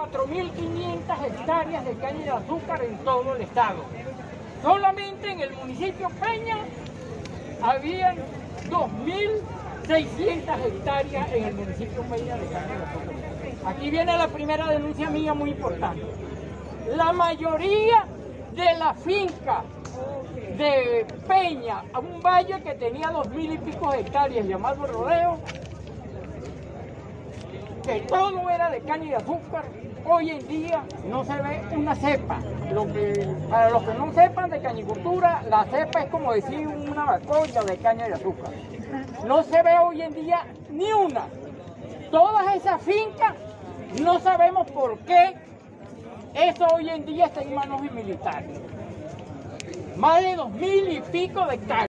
4.500 hectáreas de caña de azúcar en todo el estado. Solamente en el municipio Peña habían 2.600 hectáreas en el municipio Peña de caña de azúcar. Aquí viene la primera denuncia mía muy importante. La mayoría de la finca de Peña, a un valle que tenía 2.000 y pico hectáreas llamado Rodeo, que todo era de caña de azúcar, hoy en día no se ve una cepa. Para los que no sepan de cañicultura, la cepa es como decir una bacolla de caña de azúcar. No se ve hoy en día ni una. Todas esas fincas, no sabemos por qué eso hoy en día está en manos de militares. Más de 2.000 y pico de hectáreas.